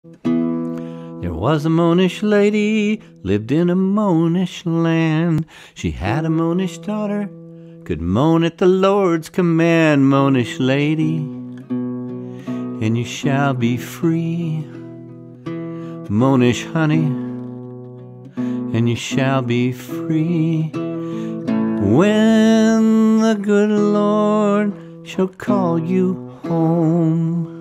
There was a Monish lady, lived in a Monish land. She had a Monish daughter, could moan at the Lord's command. Monish lady, and you shall be free. Monish honey, and you shall be free. When the good Lord shall call you home.